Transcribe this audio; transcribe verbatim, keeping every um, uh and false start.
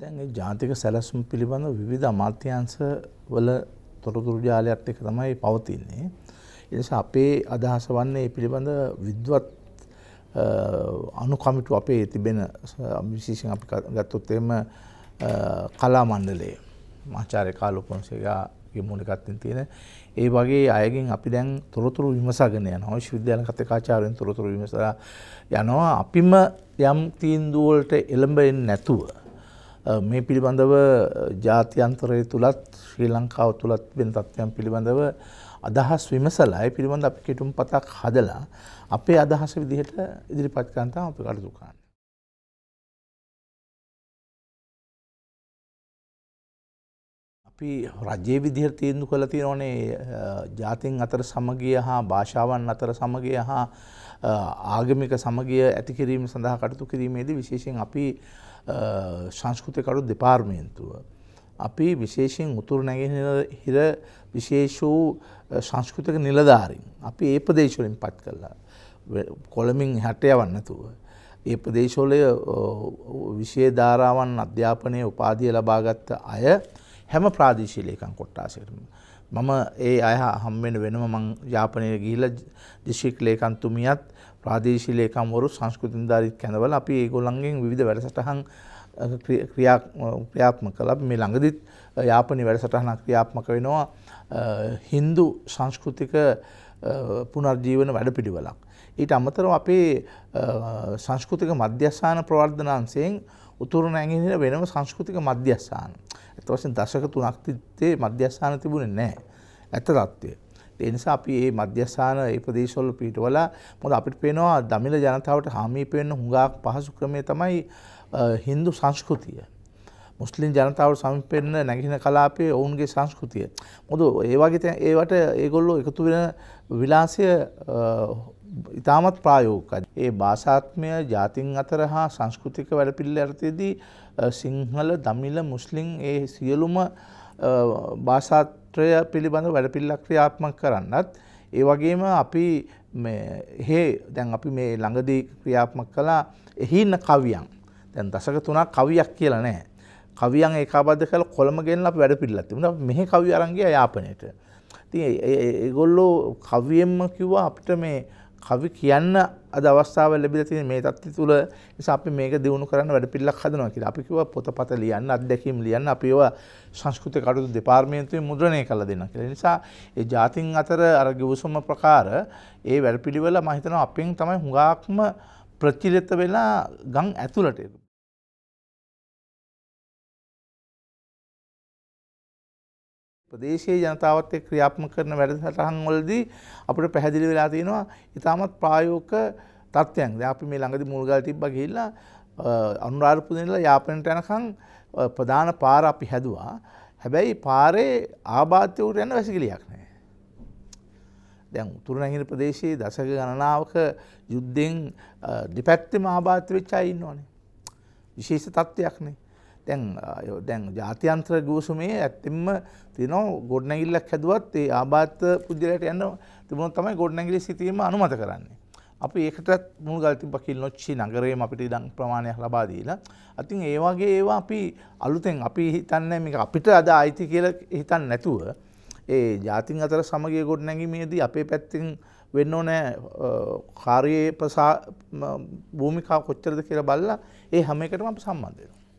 දැන් ඒ ජාතික සැලැස්ම පිළිබඳ විවිධ අමාත්‍යාංශ වල තොරතුරු ජාලයත් එක්ක තමයි පවතින්නේ. ඒ නිසා අපේ අදහස වන්නේ මේ පිළිබඳ විද්වත් අනු කමිටු අපේ තිබෙන විශේෂයෙන් අපි ගත්තොත් එහෙම කලා මණ්ඩලයේ ආචාර්ය කාලෝපොන්සේගේ මූලිකත්වයෙන් තියෙන ඒ වගේ අයගෙන් අපි දැන් තොරතුරු විමසගෙන යනවා. විශ්වවිද්‍යාල කතිකාචාර්යන් තොරතුරු විමසලා යනවා. අපිම යම් තීන්දුව වලට එළඹෙන්නේ නැතුව මේ පිළිබඳව ජාත්‍යන්තරය තුලත් ශ්‍රී ලංකාව තුලත් වෙන තත්ත්වයන් පිළිබඳව අදහස් විමසලා ඒ පිළිබඳව අපි කෙටුම්පතක් හදලා අපේ අදහස විදිහට ඉදිරිපත් කරන්න තමයි අපි කටයුතු කරන්නේ. අපි රජයේ විදිහට තීන්දුව කළා තියෙනෝනේ ජාතීන් අතර සමගිය හා භාෂාවන් අතර සමගිය හා ආගමික සමගිය ඇති කිරීම සඳහා කටයුතු කිරීමේදී විශේෂයෙන් අපි සංස්කෘතික කටයුතු දෙපාර්තමේන්තුව අපි විශේෂයෙන් උතුරු නැගෙනහිර විශේෂ වූ සංස්කෘතික නිලධාරීන් අපි ඒ ප්‍රදේශ වලින් පත් කළා. කොළඹින් එහාට යවන්න නැතුව ඒ ප්‍රදේශවල විෂය ධාරාවන් අධ්‍යාපනයේ උපාධිය ලබාගත් අය හැම ප්‍රාදේශීය ලේකම් කොට්ටාසයකටම මම ඒ අය හම්බෙන්න වෙනම මම යාපනයේ ගිහිල්ලා දිස්ත්‍රික් ලේකම්තුමියත් ප්‍රාදේශීය ලේකම්වරු සංස්කෘති නිලධාරීත් කැඳවලා අපි ඒගොල්ලන්ගෙන් විවිධ වැඩසටහන් ක්‍රියා ක්‍රියාත්මක කළා. මේ ළඟදිත් යාපනයේ වැඩසටහනක් ක්‍රියාත්මක වෙනවා හින්දු සංස්කෘතික පුනර්ජීවන වැඩපිළිවෙලක්. ඊට අමතරව අපේ සංස්කෘතික මධ්‍යස්ථාන ප්‍රවර්ධනාංශයෙන් උතුරු නැගෙනහිර වෙනම සංස්කෘතික මධ්‍යස්ථාන. ඒත් වශයෙන් දශක තුනක් තිස්සේ මධ්‍යස්ථාන තිබුණේ නැහැ. ඇත්ත තත්ත්වය. ඒ නිසා අපි මේ මධ්‍යස්ථාන ඒ ප්‍රදේශවල පිටවලා මොකද අපිට පේනවා දමිළ ජනතාවට හාමීප වෙන්න හුඟක් පහසු ක්‍රමය තමයි හින්දු සංස්කෘතිය. මුස්ලිම් ජනතාවට සමීප වෙන්න නැගෙනහිර කලාපයේ ඔවුන්ගේ සංස්කෘතිය. මොකද ඒ වගේ ඒවට ඒගොල්ලෝ එකතු වෙන විලාසය ඉතාමත් ප්‍රායෝගිකයි. ඒ භාෂාත්මය ජාතීන් අතර හා සංස්කෘතික වැඩපිළිවෙළ යටතේදී සිංහල, දමිළ, මුස්ලිම් ඒ සියලුම භාෂාත්‍රය පිළිබඳ වැඩපිළිවෙලක් ක්‍රියාත්මක කරන්නත් ඒ වගේම අපි මේ හේ දැන් අපි මේ ළඟදී ක්‍රියාත්මක කළා එහි ඉන්න කවියන්. දැන් දශක තුනක් කවියක් කියලා නැහැ. කවියන් ඒකාබද්ධ කරලා කොළඹ ගෙනලා අපි වැඩපිළිවෙලක් තිබුණා. මෙහි කවිය අරන් ගියා යාපනයට. ඉතින් ඒගොල්ලෝ කවියෙන්ම කිව්වා අපිට මේ කවි කියන්න අද අවස්ථාව ලැබිලා තියෙන මේ තත්ත්වය තුළ නිසා අපි මේක දිනු කරන්න වැඩපිළිවෙලක් හදනවා කියලා. අපි කිව්වා පොතපත ලියන්න, අත්දැකීම් ලියන්න, අපි ඒවා සංස්කෘතික කටයුතු දෙපාර්තමේන්තුවේ මුද්‍රණය කරලා දෙන්න කියලා. ඒ නිසා ඒ ජාතීන් අතර අර ගිවිසුම ප්‍රකාර ඒ වැඩපිළිවෙල මම හිතනවා අපෙන් තමයි හුඟක්ම ප්‍රචලිත වෙලා ගම් ඇතුළට එන්නේ. ප්‍රදේශීය ජනතාවත් එක්ක ක්‍රියාත්මක කරන වැඩසටහන් වලදී අපිට පැහැදිලි වෙලා තියෙනවා ඉතාමත් ප්‍රායෝගික තත්ත්වයන්. දැන් අපි මේ ළඟදී මුල්ගල් තිබ්බා ගිහිල්ලා අනුරාධපුරේ ඉඳලා යාපනයට යනකම් ප්‍රධාන පාර අපි හැදුවා. හැබැයි පාරේ ආබාධ්‍යවරු යන වැසිකිළියක් නැහැ. දැන් උතුරු නැගෙනහිර ප්‍රදේශයේ දශක ගණනාවක යුද්ධෙන් දෙපැත්තෙම ආබාධ වෙච්ච අය ඉන්නවනේ. විශේෂ තත්ත්වයක් නේ. දැන් දැන් ජාත්‍යන්තර ගිවිසුමේ ඇත්තෙන්ම තියෙනවා ගොඩනැගිල්ලක් හැදුවත් ඒ ආබාධ පුද්ගලයාට යන්න තිබුණොත් තමයි ගොඩනැගිලි සිටීම අනුමත කරන්නේ. අපි ඒකටත් මුල්ගල් තිබ්බ කිල්නොච්චි නගරයේම අපිට ඉඩම් ප්‍රමාණයක් ලබා දීලා. අතින් ඒ වගේ ඒවා අපි අලුතෙන් අපි හිතන්නේ මේක අපිට අද ආйти කියලා හිතන්නේ නැතුව ඒ ජාතීන් අතර සමගිය ගොඩනැගීමේදී අපේ පැත්තෙන් වෙන්න ඕනේ කාර්යයේ භූමිකාව කොච්චරද කියලා බලලා ඒ හැම එකටම අපි සම්බන්ධ වෙනවා.